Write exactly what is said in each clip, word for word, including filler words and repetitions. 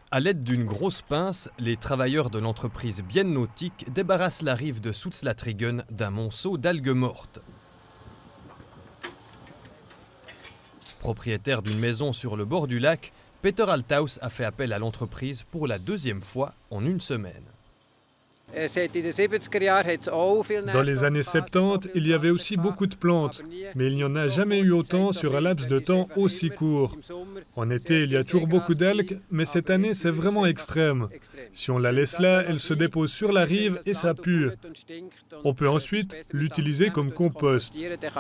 À l'aide d'une grosse pince, les travailleurs de l'entreprise Bien Nautique débarrassent la rive de Soetslatrigen d'un monceau d'algues mortes. Propriétaire d'une maison sur le bord du lac, Peter Althaus a fait appel à l'entreprise pour la deuxième fois en une semaine. Dans les années soixante-dix, il y avait aussi beaucoup de plantes, mais il n'y en a jamais eu autant sur un laps de temps aussi court. En été, il y a toujours beaucoup d'algues, mais cette année, c'est vraiment extrême. Si on la laisse là, elle se dépose sur la rive et ça pue. On peut ensuite l'utiliser comme compost.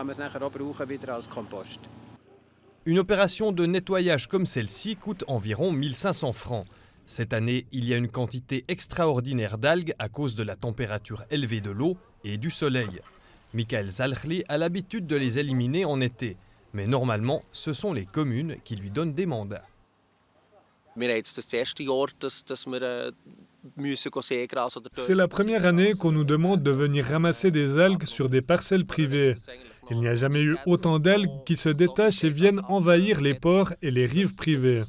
Une opération de nettoyage comme celle-ci coûte environ mille cinq cents francs. Cette année, il y a une quantité extraordinaire d'algues à cause de la température élevée de l'eau et du soleil. Michael Zalchli a l'habitude de les éliminer en été, mais normalement, ce sont les communes qui lui donnent des mandats. C'est la première année qu'on nous demande de venir ramasser des algues sur des parcelles privées. Il n'y a jamais eu autant d'algues qui se détachent et viennent envahir les ports et les rives privées.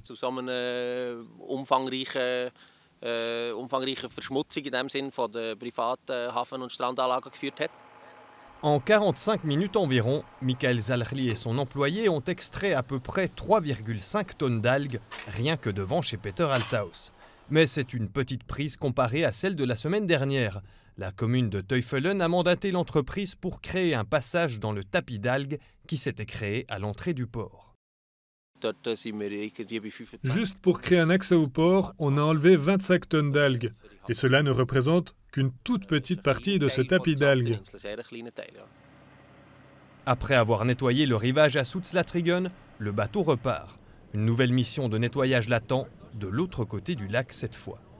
En quarante-cinq minutes environ, Michael Zalchli et son employé ont extrait à peu près trois virgule cinq tonnes d'algues, rien que devant chez Peter Althaus. Mais c'est une petite prise comparée à celle de la semaine dernière. La commune de Teufelen a mandaté l'entreprise pour créer un passage dans le tapis d'algues qui s'était créé à l'entrée du port. Juste pour créer un accès au port, on a enlevé vingt-cinq tonnes d'algues. Et cela ne représente qu'une toute petite partie de ce tapis d'algues. Après avoir nettoyé le rivage à Soetslatrigen, le bateau repart. Une nouvelle mission de nettoyage l'attend, de l'autre côté du lac cette fois.